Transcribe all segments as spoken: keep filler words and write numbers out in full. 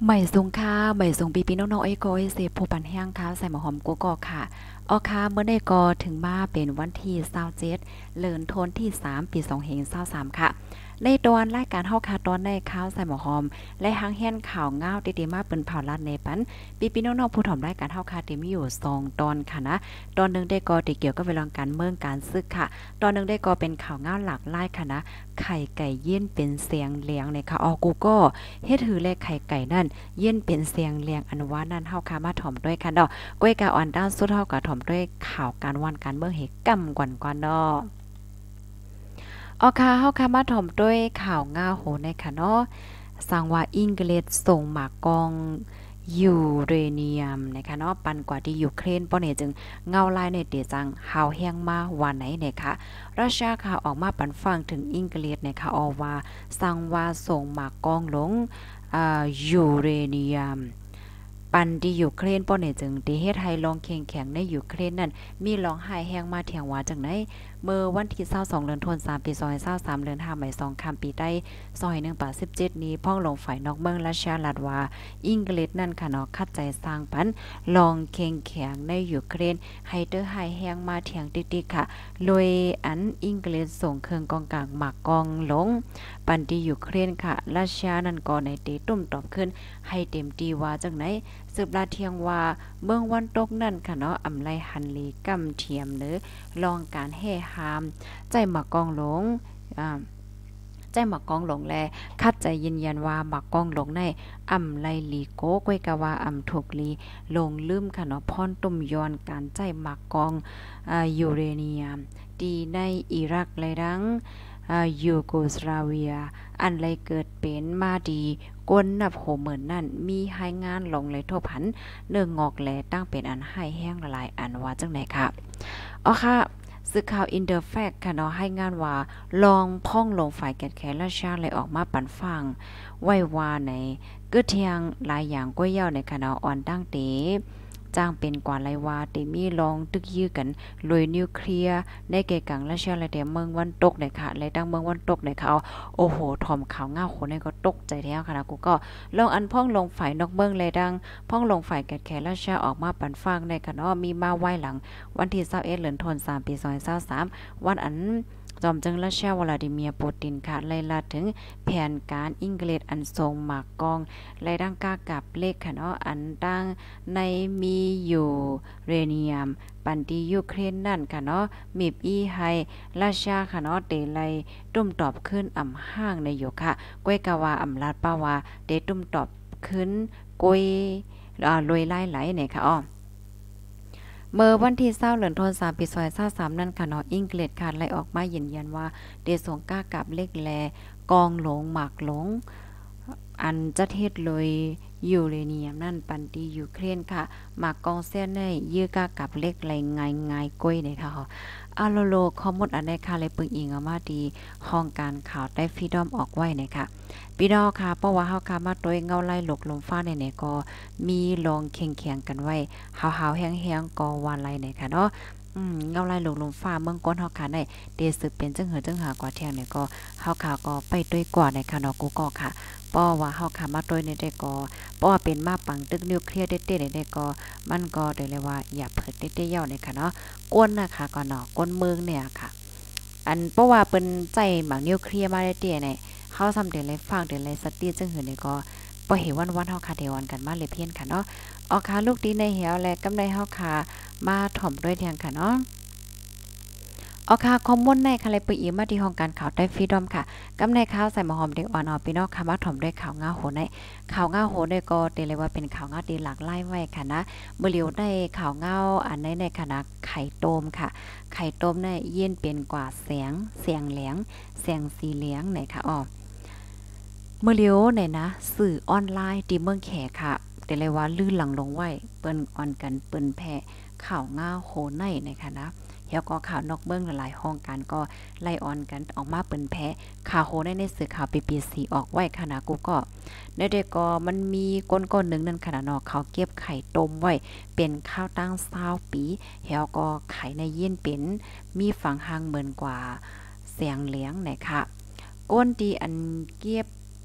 ใหม่สูงค่ะใหม่สูงปีปีน้องๆไอ้กอยเสพผู้ปันแห้งค่ะใส่หมอหอมกัวกอกค่ะออค่ะเมื่อได้กอถึงมาเป็นวันที่ยี่สิบเจ็ดเลินโทนที่สามปีสองพันยี่สิบสามค่ะในตอนรายการเฮาค่ะตอนในข่าวใส่หมอหอมและหางแห่นข่าวง้าวติๆมาเปิ้นเผาลัดในปันปีปีน้องๆผู้ถ่อมรายการเฮาค่ะที่มีอยู่สองตอนค่ะนะตอนหนึงได้กอที่เกี่ยวกับเวลาการเมืองการซึกค่ะตอนหนึงได้กอเป็นข่าวง้าวหลากหลายค่ะนะไข่ไก่เย็นเป็นเสียงเลียงในค่ะออกูก็เฮ็ดหือและไข่ไก่นั่น เย็นเป็นเสียงเลียงอันว่านั่นเฮาค่ะมาถ่อมด้วยกันดอกก้อยกาอ่อนด้านสุดเฮาก็ถ่อมด้วยข่าวการวันการเมืองเหตุกำก่อนก่อนดอกอ๋อค่ะเฮาค่ะมาถ่อมด้วยข่าวง่าโหในค่ะเนาะสั่งว่าอังกฤษส่งหมากกองยูเรเนียมนะคะเนาะปันกว่าที่ยูเครนป้อเนี่ยจึงเงาลายในเตจังหาวแห้งมาวันไหนเนี่ยค่ะรัสเซียค่ะออกมาปันฟังถึงอังกฤษนะคะออว่าสั่งว่าส่งหมากกองลงอ่ายูเรเนียมปันที่ยูเครนป้อเนี่ยจึงที่เฮ็ดให้ลองแข็งแข็งในยูเครนนั่นมีร้องไห้แห้งมาเถียงว่าจังได๋เมื่อวันที่ยี่สิบสองเดือนธันวาคมปีสองพันยี่สิบสามเดือนห้าหมายสองคำปีใต้สองพันหนึ่งร้อยสิบเจ็ดนี้พ้องลงฝ่ายนอกเมืองรัสเซียรัฐว่าอังกฤษนั่นค่ะเนาะคัดใจสร้างปันลองแข็งแข็งในยูเครนให้เตอร์ไห้แห้งมาเถียงติ๊กๆค่ะโดยอันอังกฤษส่งเครื่องกองกลางหมากกองลงปันที่ยูเครนค่ะรัสเซียนั่นก็ในเตตุ้มตอบขึ้นให้เต็มที่ว่าจังไหนสืบลาเทียงว่าเมืองวันตกนั่นค่ะเนาะอำไลหันลีกำเทียมหรือลองการแห่หามใจหมากกองหลงอ่าใจหมักกองหลงแลคัดใจยืนยันว่าหมักกองหลงในอ่ำไลลีโกก้วยกะว่าอ่ำถูกลีลงลืมค่ะเนาะพรตุ่มยอนการใจหมักกองอ่ายูเรเนียมดีในอิรักและดังอ่ายูโกสลาเวียอันไรเกิดเป็นมาดีก้นนับโหเหมือนนั่นมีให้งานลงเลยทบหันเนื่องงอกแลตั้งเป็นอันให้แห้งละลายอันว่าจังไหนค่ะอ๋อค่ะสื่อข่าวอินเดอร์แฟกค่ะเนาะให้งานว่าลองพ่องลงฝ่ายแกดแคราชาเลยออกมาปันฟังไว้ว่าในกึดเทียงหลายอย่างก้วยเย้าในคณะอ่อนตั้งเตจ้างเป็นกว่าไรว่าเตมีลองตึกยื้อกันลุยนิวเคลียร์ในเกกังราชาและเดเมืองวันตกในค่ะและตั้งเมืองวันตกในเขาโอ้โหถอมข่าวง่าโหในก็ตกใจแท้ค่ะนะกูก็ลองอันพ่องลงฝ่ายนอกเมืองเลยดังพ่องลงฝ่ายแกดแคราชาออกมาปันฟังในคณะมีมาไว้หลังวันที่ยี่สิบเอ็ดเดือนธันวาคมปีสองพันยี่สิบสามวันอันจอมจึงรัสเซียวลาดิเมียร์ปูตินค่ะไล่ลาถึงแผนการอังกฤษอันทรงหมากกองไล่ดังกากับเลขค่ะเนาะอันตั้งในมีอยู่เรเนียมปันที่ยูเครนนั่นค่ะเนาะมีบอีให้รัสเซียค่ะเนาะเตไลตุ้มตอบขึ้นอ่ำห้างในอยู่ค่ะก้วยกะว่าอ่ำลาดป้าว่าเตตุ้มตอบขึ้นก้วยอ่าลอยไล่ไหลเนี่ยค่ะอ้อเมื่อวันที่ยี่สิบเดือนธันวาคมปีสองพันยี่สิบสามนั่นค่ะเนาะอังกฤษค่ะไล่ออกมายืนยันว่าได้ส่งกากับเลขแลกองหลงหมากหลงอันจะเฮ็ดเลยยูเรเนียมนั่นปันที่ยูเครนค่ะหมากกองเสียในยื้อกากับเลขไหลง่ายๆก้อยเนี่ยค่ะอาโลโลข้อมูลอันใดค่ะเลยปึงอิงออกมาดีห้องการข่าวได้ฟรีดอมออกไว้นะคะพี่น้องค่ะเพราะว่าเฮาค่ะมาโดยเงาไล่หลกลมฟ้าเนี่ยก็มีลองเคียงๆกันไว้หาวๆแห้งๆก็ว่าไล่เนี่ยค่ะเนาะอืมเงาไล่หลกลมฟ้าเมืองก้นเฮาค่ะได้เดสืบเป็นจังเหือจังหากว่าเที่ยงเนี่ยก็เฮาค่ะก็ไปด้วยกว่าในค่ะเนาะกูก็ค่ะป้อว่าเฮาค่ะมาโดยในได้ก็ป้อเป็นมาปังตึกนิวเคลียร์เด็ดๆในได้ก็มันก็ได้เลยว่าอย่าเผิดเด็ดๆเย้าในค่ะเนาะก้นนะคะก็เนาะก้นเมืองเนี่ยค่ะอันเพราะว่าเปิ้นใจหมักนิวเคลียร์มาได้เตี้ยเนี่ยเฮาซำเดือนเลยฟังเดือนเลยสติจังหือนี่ก็บ่เห็นวันๆเฮาค่ะเดวันกันมาเลยเพี้ยนค่ะเนาะออค่ะลูกดีในเหี่ยวและกำไรเฮาค่ะมาถ่อมด้วยเทียงค่ะเนาะอ๋อค่ะข้อมูลในค่ะเลยปึอีมาที่ห้องการข่าวได้ฟรีดอมค่ะกำในข่าวใส่หมอหอมเด็กอ่อนออพี่น้องค่ะมาถ่อมด้วยข่าวง่าโหในข่าวง่าโหได้ก็เตเลยว่าเป็นข่าวง่าดีหลากหลายไว้ค่ะนะเมื่อเหลียวได้ข่าวง่าอันในในคณะไข่ต้มค่ะไข่ต้มในเย็นเป็นกว่าแสงเสียงแหลงแสงสีเหลืองไหนค่ะอ๋อเมื่อเหลียวไหนนะสื่อออนไลน์ที่เมืองแขกค่ะแต่เลยว่าลื่นหลังลงไว้เปิ้นออนกันเปิ้นแพ้ข่าวง่าโหในนะคะนะแล้วก็ข่าวนอกเมืองหลายๆห้องกันก็ไล่ออนกันออกมาเปิ้นแพ้ข่าวโหในในสื่อข่าว บี บี ซี ออกไว้ค่ะนะกูก็ในเด็กก็มันมีก้นก้นหนึ่งนั่นขนาดเนาะเขาเก็บไข่ต้มไว้เป็นข้าวตั้งเศร้าปีแล้วก็ไข่ในเย็นเป็นมีฝังหางเหมือนกว่าเสียงเลี้ยงนะคะก้นดีอันเก็บ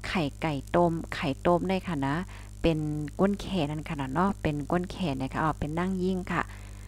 ไข่ไก่ต้มไข่ต้มได้ค่ะนะเป็นก้นแขนนั่นค่ะเนาะเป็นก้นแขนนะคะอ๋อเป็นนั่งยิ่งค่ะ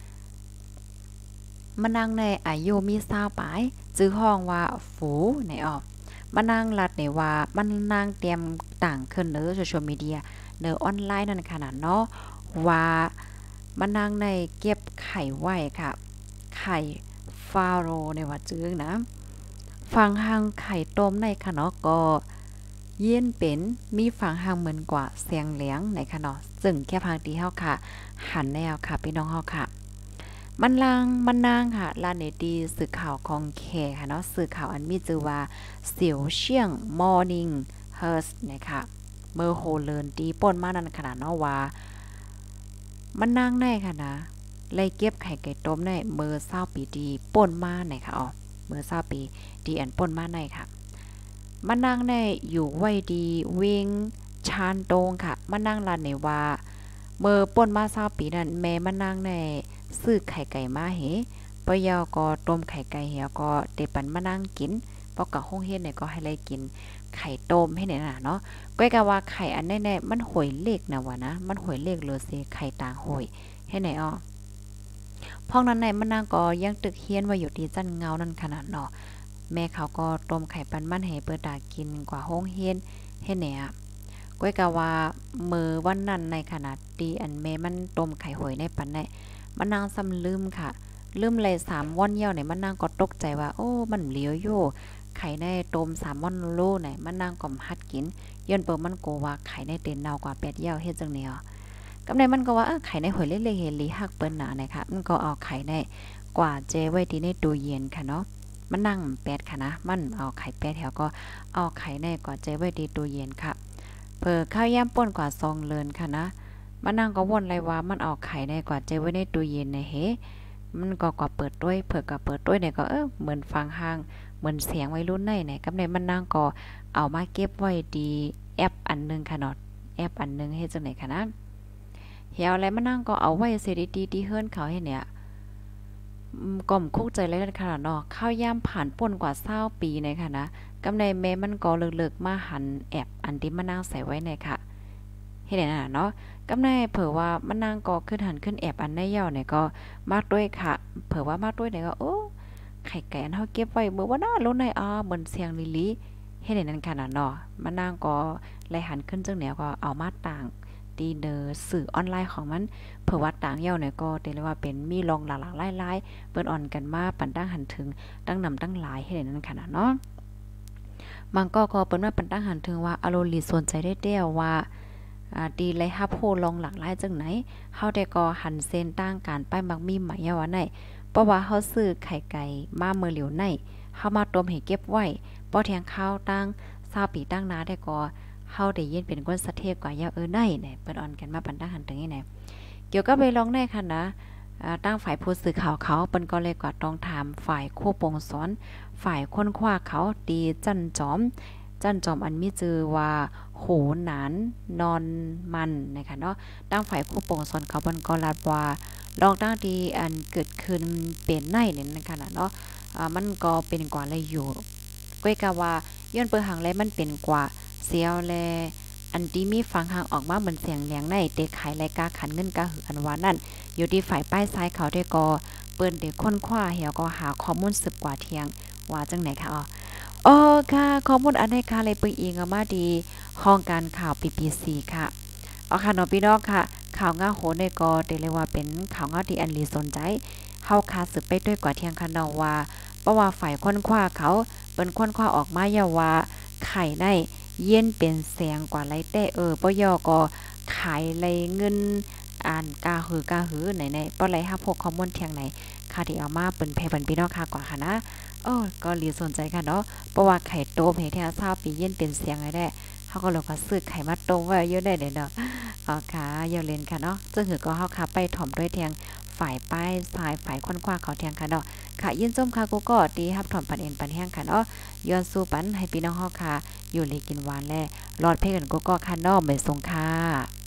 มานั่งในอายุมีเศร้าปลายจื้อห้องว่าฝูในออกมานั่งรัดในว่ามันนั่งเตรียมต่างขึ้นเนอโซเชียลมีเดียเนอออนไลน์นั่นขนาดเนาะว่ามานั่งในเก็บไข่ไว้ค่ะไข่ฟาโรในว่าจื้อนะฟังหังไข่ต้มในค่ะเนาะก็เย็นเป็นมีฝังหางเหมือนกว่าเสียงเหลียงในค่ะเนาะซึ่งแค่พังตีเฮาค่ะหันแนวค่ะพี่น้องเฮาค่ะมันลางมันนางค่ะลาเนตีสื่อข่าวของแขค่ะเนาะสื่อข่าวอันมีชื่อว่าเสี่ยวเชียงมอร์นิ่งเฮิร์สนะคะเมอร์โฮเลินตีป่นมานั่นขนาดเนาะว่ามันนางในค่ะนะเลยเก็บไข่ไก่ต้มในเมอร์เศร้าปีดีป่นมาไหนค่ะอ๋อเมอร์เศร้าปีดีอันป่นมาในค่ะมันนางในอยู่ไว้ดีวิ่งชานโตงค่ะมันนางลานในว่าเมื่อป่นมาเศร้าปีนั้นแม่มันนางในซื้อไข่ไก่มาเหปยอก็ต้มไข่ไก่เหี่ยวก็เตปันมานั่งกินปอกกับห้องเฮ็ดเนี่ยก็ให้เลยกินไข่ต้มให้เนี่ยน่ะเนาะก้อยกะว่าไข่อันแน่ๆมันหวยเลขนะวะนะมันหวยเลขเลยสิไข่ต่างหวยให้ไหนอ้อพองนั้นไหนมันนางก็ยังตึกเฮียนว่าอยู่ที่จันเงานั่นขนาดเนาะแม่เขาก็ต้มไข่ปันมันให้เปิดตากินกว่าห้องเฮียนให้เนี่ยก้อยกะว่ามือวันนั้นในขนาดตีอันแม่มันต้มไข่หวยในปันได้มันนางซ้ำลืมค่ะลืมเลยสามวันเยี่ยวเนี่ยมันนางก็ตกใจว่าโอ้มันเหลียวโยไข่ในต้มสามวันโลเนี่ยมันนางก็หัดกินย้อนเปิ่มันโกว่าไข่ในเต็นเนากว่าแปดเยี่ยวเฮ็ดจังเนี่ยกำในมันก็ว่าไข่ในหวยเล็กๆเฮลีฮักเปิ้นหนานะคะมันก็เอาไข่ในกว่าเจไว้ที่ในตู้เย็นค่ะเนาะมันนั่งแปดค่ะนะมันเอาไข่แปดแถวก็เอาไข่ในกว่าเจไว้ที่ตู้เย็นค่ะเผื่อข้าวย่ำป่นกว่าซองเลินค่ะนะมันนั่งก็วนเลยว่ามันเอาไข่ในกว่าเจไว้ในตู้เย็นในเฮมันก็กว่าเปิดด้วยเผื่อก็เปิดด้วยเนี่ยก็เออเหมือนฟังห้างเหมือนเสียงวัยรุ่นในเนี่ยกับในมันนั่งก็เอามาเก็บไว้ดีแอปอันนึงค่ะเนาะแอปอันนึงเฮ็ดจังไหนค่ะนะเหี่ยวอะไรมานั่งก็เอาไว้เสดีดีที่เฮือนเขาให้เนี่ยก่อมคุกใจเลยกันค่ะเนาะข้าวย่ำผ่านป่นกว่าเศร้าปีในค่ะนะกำในแม่มันก็เลิกๆมาหันแอบอันที่มานั่งใส่ไว้ในค่ะเฮ็ดได้น่ะเนาะกำในเผื่อว่ามันนั่งก็ขึ้นหันขึ้นแอบอันในเย่าเนี่ยก็มากด้วยค่ะเผื่อว่ามากด้วยเนี่ยก็โอ้ไข่ไก่อันเฮาเก็บไว้เมื่อว่าน่ารู้ในอ่าเหมือนเสียงลิลิเฮ็ดได้นั่นค่ะน่ะเนาะมันนั่งก็ไล่หันขึ้นจังแนวก็เอามาต่างดีเนอสื่อออนไลน์ของมันเผื่อว่าต่างเย่าเนี่ยก็เรียกว่าเป็นมีลองหลากๆหลายๆเปิ้นอ่อนกันมาปันตั้งหันถึงตั้งนำตั้งหลายให้ได้นั่นค่ะเนาะมันก็ก็เปิ้นว่าปันตั้งหันถึงว่าอโลลีสนใจได้เด้วว่าอ่าดีเลยฮับโพลองหลากหลายจังไหนเฮาได้ก็หันเส้นตั้งการป้ายมักมีหมายว่าไหนเพราะว่าเฮาซื้อไข่ไก่มาเมื่อเหลียวในเฮามาต้มให้เก็บไว้บ่แทงข้าวตั้งซาปีตั้งนาได้ก็เฮาได้ยินเป็นคนสะเทพกว่ายาเออในเนี่ยเปิ้นอ่อนกันมาปันตั้งหันถึงนี่แหละเกี่ยวกับไปลองได้ค่ะนะตั้งฝ่ายผู้สื่อข่าวเขาเปิ้นก็เลยก็ต้องถามฝ่ายควบปงสอนฝ่ายค้นคว้าเขาตีจันจอมจันจอมอันมีชื่อว่าโหหนานนอนมันนะคะเนาะตั้งฝ่ายควบปงสอนเขาเปิ้นก็รับว่าลองตั้งที่อันเกิดขึ้นเป็นในเนี่ยนะคะเนาะอ่ามันก็เป็นกว่าเลยอยู่ก้อยกะว่าย้อนเปิ้นหังแล้วมันเป็นกว่าเสียวแลอันที่มีฟังหางออกมาเหมือนเสียงเลียงในเตะขายรายกาขันเงินกะหืออันว่านั่นอยู่ที่ฝ่ายป้ายซ้ายเขาได้ก็เปิ้นเด็กค้นคว้าเหี่ยวก็หาข้อมูลสืบกว่าเที่ยงว่าจังไหนคะอ๋ออ๋อค่ะข้อมูลอันใดค่ะเลยเปิ้งอิงเอามาดีห้องการข่าว บี บี ซี ค่ะอ๋อค่ะเนาะพี่น้องค่ะข่าวง่าโหนได้ก็ได้เรียกว่าเป็นข่าวง่าที่อันลีสนใจเฮาคาสืบไปด้วยกว่าเที่ยงค่ะเนาะว่าเพราะว่าฝ่ายค้นคว้าเขาเปิ้นค้นคว้าออกมาอย่าว่าไข่ในเย็นเป็นแสงกว่าไรแต่เออปยอก็ขายไรเงินอ่านกาหือกาหือไหนๆปอไรฮับพกข้อมูลเที่ยงไหนค่ะที่เอามาเปิ้นแพ่เปิ้นพี่น้องค่ะกว่าค่ะนะเออก็รีสนใจค่ะเนาะเพราะว่าไข่ต้มเฮ็ดให้เช้าปีเย็นเป็นเสียงไว้ได้เฮาก็เลยก็ซื้อไข่มาต้มไว้เยอะได้เด้อเนาะอ๋อค่ะอย่าเล่นค่ะเนาะซึ่งหือก็เฮาค่ะไปถ่อมด้วยเที่ยงฝ่ายป้ายซ้ายฝ่ายค้นคว้าเขาเที่ยงค่ะเนาะค่ะยินส้มค่ะกูก็ดีรับถ่อมปันเอ็นปันแห้งค่ะเนาะย้อนสู้ปันให้พี่น้องเฮาค่ะอยู่เลยกินหวานแลรอดเพ่กันกูก็ค่ะเนาะไม่สงค่ะ